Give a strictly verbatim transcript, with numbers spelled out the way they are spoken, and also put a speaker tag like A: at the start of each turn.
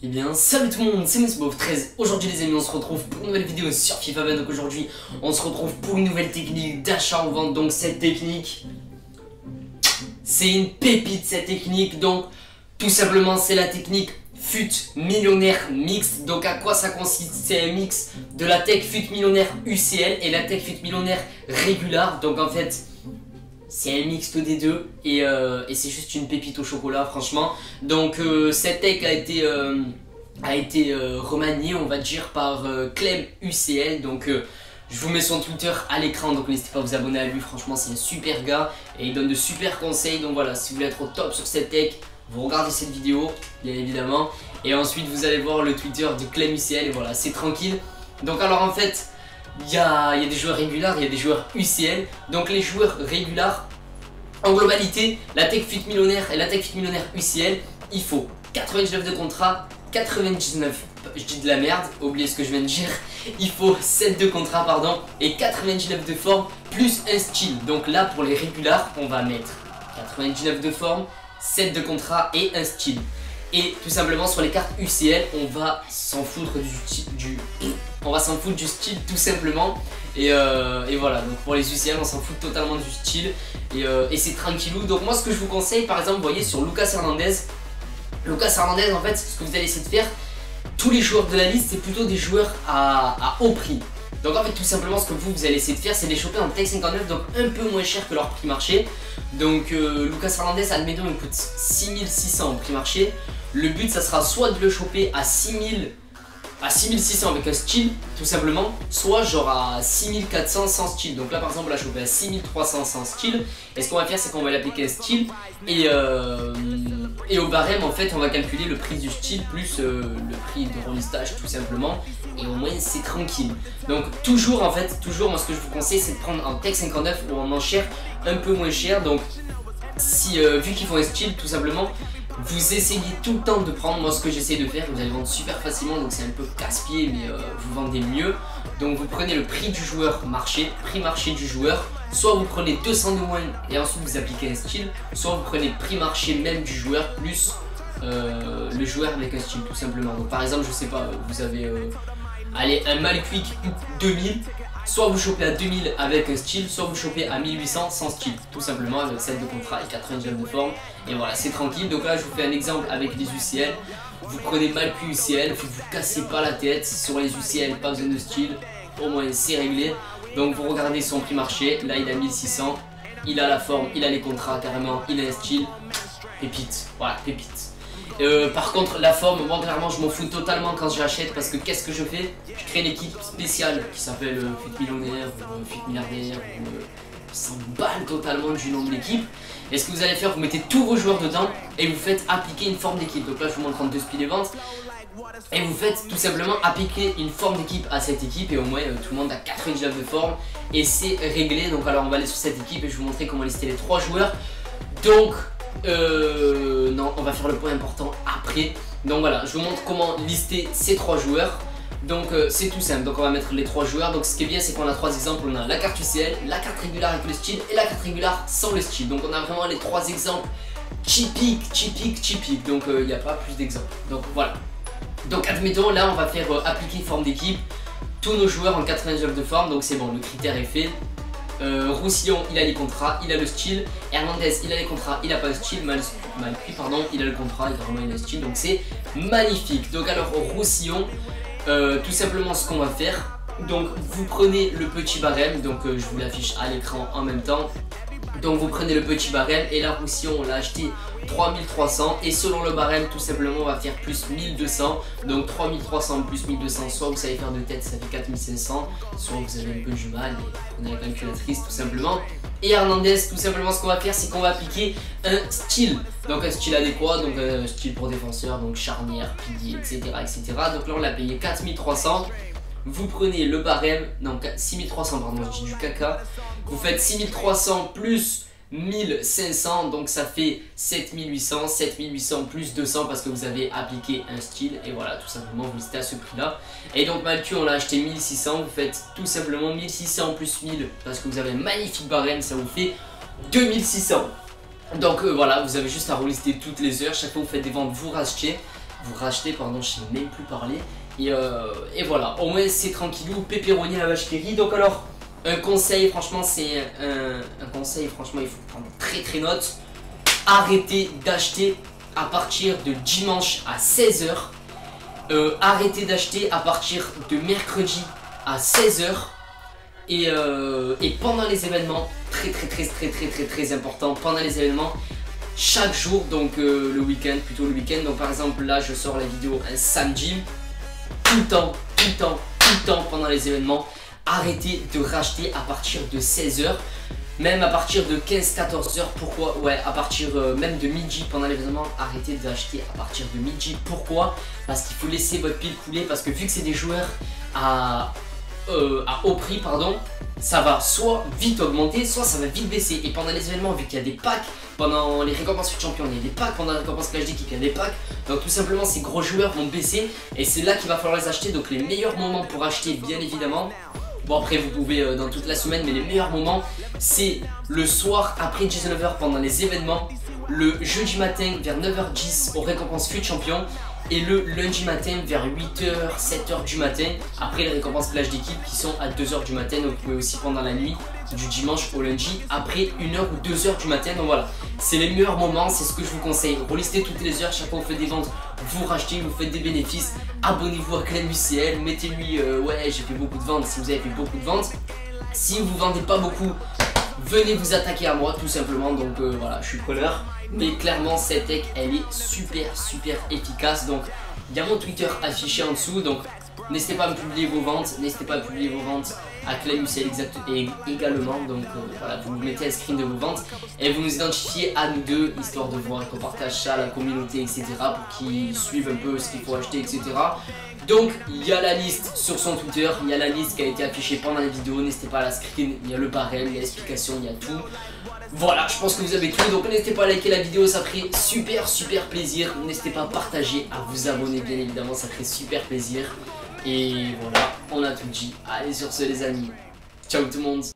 A: Eh bien, salut tout le monde, c'est Monsbov treize. Aujourd'hui les amis, on se retrouve pour une nouvelle vidéo sur FIFA vingt. Donc aujourd'hui, on se retrouve pour une nouvelle technique d'achat en vente. Donc cette technique, c'est une pépite cette technique. Donc tout simplement, c'est la technique F U T millionnaire mix. Donc à quoi ça consiste? C'est un mix de la tech F U T millionnaire U C L et la tech F U T millionnaire régular. Donc en fait, c'est un mixte des deux et, euh, et c'est juste une pépite au chocolat franchement. Donc euh, cette tech a été, euh, a été euh, remaniée on va dire par euh, Clem U C L. Donc euh, je vous mets son Twitter à l'écran, donc n'hésitez pas à vous abonner à lui. Franchement c'est un super gars et il donne de super conseils. Donc voilà, si vous voulez être au top sur cette tech, vous regardez cette vidéo bien évidemment. Et ensuite vous allez voir le Twitter de Clem U C L et voilà, c'est tranquille. Donc alors en fait, il y a, y a des joueurs régulars, il y a des joueurs U C L. Donc les joueurs régulars, en globalité, la tech F U T millionnaire et la tech F U T millionnaire U C L, il faut quatre-vingt-dix-neuf de contrat, quatre-vingt-dix-neuf, je dis de la merde, oubliez ce que je viens de dire. Il faut sept de contrat pardon et quatre-vingt-dix-neuf de forme plus un style. Donc là pour les régulars, on va mettre quatre-vingt-dix-neuf de forme, sept de contrat et un style. Et tout simplement sur les cartes U C L, on va s'en foutre du, du on va s'en foutre du style tout simplement. Et, euh, et voilà, donc pour les U C L on s'en fout totalement du style et, euh, et c'est tranquillou. Donc moi ce que je vous conseille par exemple, vous voyez sur Lucas Hernandez, Lucas Hernandez en fait ce que vous allez essayer de faire, tous les joueurs de la liste c'est plutôt des joueurs à, à haut prix. Donc en fait tout simplement ce que vous, vous allez essayer de faire c'est de les choper en tech cinquante-neuf, donc un peu moins cher que leur prix marché. Donc euh, Lucas Hernandez admettons il coûte six mille six cents au prix marché. Le but ça sera soit de le choper à six mille à six mille six cents avec un style tout simplement, soit genre à six mille quatre cents sans style. Donc là par exemple on l'a chopé à six mille trois cents sans style. Et ce qu'on va faire c'est qu'on va l'appliquer un style et, euh, et au barème en fait on va calculer le prix du style plus euh, le prix de relistage tout simplement. Et au moins c'est tranquille. Donc toujours en fait, toujours moi ce que je vous conseille c'est de prendre en tech cinquante-neuf ou en enchère un peu moins cher. Donc si euh, vu qu'ils font un style tout simplement, vous essayez tout le temps de prendre, moi ce que j'essaie de faire, vous allez vendre super facilement donc c'est un peu casse-pied mais euh, vous vendez mieux. Donc vous prenez le prix du joueur marché, prix marché du joueur, soit vous prenez deux cents de moins et ensuite vous appliquez un style, soit vous prenez le prix marché même du joueur plus euh, le joueur avec un style tout simplement. Donc par exemple je sais pas, vous avez euh, allez, un Malcuit qui coûte deux mille, soit vous chopez à deux mille avec un style, soit vous chopez à mille huit cents sans style, tout simplement avec sept de contrat et quatre-vingt-dix-neuf de forme. Et voilà, c'est tranquille. Donc là, je vous fais un exemple avec les U C L. Vous prenez Malcuit U C L, vous vous cassez pas la tête. Sur les U C L, pas besoin de style, au moins c'est réglé. Donc vous regardez son prix marché, là il a mille six cents, il a la forme, il a les contrats carrément, il a un style, pépite, voilà, pépite. Euh, par contre la forme, moi clairement je m'en fous totalement quand j'achète parce que qu'est-ce que je fais? Je crée une équipe spéciale qui s'appelle euh, F U T millionnaire ou euh, F U T milliardaire ou euh, s'en balle totalement du nom de l'équipe. Et ce que vous allez faire, vous mettez tous vos joueurs dedans et vous faites appliquer une forme d'équipe. Donc là je vous montre en deux speed events et vous faites tout simplement appliquer une forme d'équipe à cette équipe et au moins euh, tout le monde a quatre-vingt-dix-neuf de forme et c'est réglé. Donc alors on va aller sur cette équipe et je vais vous montrer comment lister les trois joueurs. Donc Euh, non, on va faire le point important après. Donc voilà, je vous montre comment lister ces trois joueurs. Donc euh, c'est tout simple, donc on va mettre les trois joueurs. Donc ce qui est bien c'est qu'on a trois exemples, on a la carte U C L, la carte régulière avec le style et la carte régulière sans le style. Donc on a vraiment les trois exemples typiques, typiques, typiques. Donc il euh, n'y a pas plus d'exemples. Donc voilà. Donc admettons là on va faire euh, appliquer forme d'équipe. Tous nos joueurs en quatre-vingt-dix-neuf de forme, donc c'est bon, le critère est fait. Euh, Roussillon il a les contrats, il a le style. Hernandez il a les contrats, il a pas le style. Mal, Malcuit pardon, il a le contrat et vraiment il a le style, donc c'est magnifique. Donc alors Roussillon, euh, tout simplement ce qu'on va faire, donc vous prenez le petit barème, donc euh, je vous l'affiche à l'écran en même temps. Donc vous prenez le petit barème et là Roussillon on l'a acheté trois mille trois cents et selon le barème tout simplement on va faire plus mille deux cents. Donc trois mille trois cents plus mille deux cents, soit vous savez faire de tête ça fait quatre mille cinq cents, soit vous avez un peu du mal et prenez la calculatrice tout simplement. Et Hernandez tout simplement ce qu'on va faire c'est qu'on va appliquer un style, donc un style adéquat, donc un style pour défenseur, donc charnière, pilier, etc, etc. Donc là on l'a payé quatre mille trois cents. Vous prenez le barème, non six mille trois cents pardon, je dis du caca. Vous faites six mille trois cents plus mille cinq cents, donc ça fait sept mille huit cents, sept mille huit cents plus deux cents parce que vous avez appliqué un style et voilà tout simplement vous listez à ce prix là. Et donc Malcuit on l'a acheté mille six cents, vous faites tout simplement mille six cents plus mille parce que vous avez un magnifique barème, ça vous fait deux mille six cents. Donc euh, voilà, vous avez juste à relister toutes les heures, chaque fois que vous faites des ventes vous rachetez. vous racheter, pardon, je sais même plus parler. Et, euh, et voilà, au moins c'est tranquillou, pepperoni la vache qui rit. Donc alors, un conseil, franchement, c'est un, un conseil, franchement, il faut prendre très très note. Arrêtez d'acheter à partir de dimanche à seize heures. Euh, arrêtez d'acheter à partir de mercredi à seize heures. Et, euh, et pendant les événements, très très très très très très très important, pendant les événements, chaque jour, donc euh, le week-end, plutôt le week-end. Donc par exemple là je sors la vidéo un samedi, tout le temps, tout le temps, tout le temps pendant les événements, arrêtez de racheter à partir de seize heures. Même à partir de quinze à quatorze heures, pourquoi? Ouais, à partir euh, même de midi pendant l'événement, arrêtez d'acheter à partir de midi. Pourquoi? Parce qu'il faut laisser votre pile couler, parce que vu que c'est des joueurs à, euh, à haut prix, pardon, ça va soit vite augmenter, soit ça va vite baisser. Et pendant les événements, vu qu'il y a des packs, pendant les récompenses Foot Champion, il y a des packs, pendant les récompenses Clash d'équipe, il y a des packs. Donc tout simplement, ces gros joueurs vont baisser et c'est là qu'il va falloir les acheter. Donc les meilleurs moments pour acheter, bien évidemment. Bon après vous pouvez euh, dans toute la semaine, mais les meilleurs moments c'est le soir après dix-neuf heures pendant les événements, le jeudi matin vers neuf heures dix aux récompenses Foot Champion et le lundi matin vers huit heures, sept heures du matin après les récompenses Clash d'équipe qui sont à deux heures du matin. Donc vous pouvez aussi pendant la nuit du dimanche au lundi après une heure ou deux heures du matin. Donc voilà, c'est les meilleurs moments, c'est ce que je vous conseille. Relistez toutes les heures, chaque fois vous faites des ventes, vous rachetez, vous faites des bénéfices. Abonnez-vous à Clan U C L, mettez-lui euh, ouais j'ai fait beaucoup de ventes si vous avez fait beaucoup de ventes. Si vous vendez pas beaucoup, venez vous attaquer à moi tout simplement. Donc euh, voilà, je suis preneur. Mais clairement cette tech elle est super super efficace. Donc il y a mon Twitter affiché en dessous. Donc n'hésitez pas à me publier vos ventes, n'hésitez pas à publier vos ventes à Clan U C L exact, et également. Donc euh, voilà, vous mettez un screen de vos ventes et vous nous identifiez à nous deux, histoire de voir qu'on partage ça à la communauté, et cetera. Pour qu'ils suivent un peu ce qu'il faut acheter, et cetera. Donc il y a la liste sur son Twitter, il y a la liste qui a été affichée pendant la vidéo, n'hésitez pas à la screen, il y a le barème, il y a l'explication, il y a tout. Voilà, je pense que vous avez tout, donc n'hésitez pas à liker la vidéo, ça ferait super super plaisir. N'hésitez pas à partager, à vous abonner bien évidemment, ça ferait super plaisir. Et voilà, on a tout dit. Allez sur ce les amis, ciao tout le monde.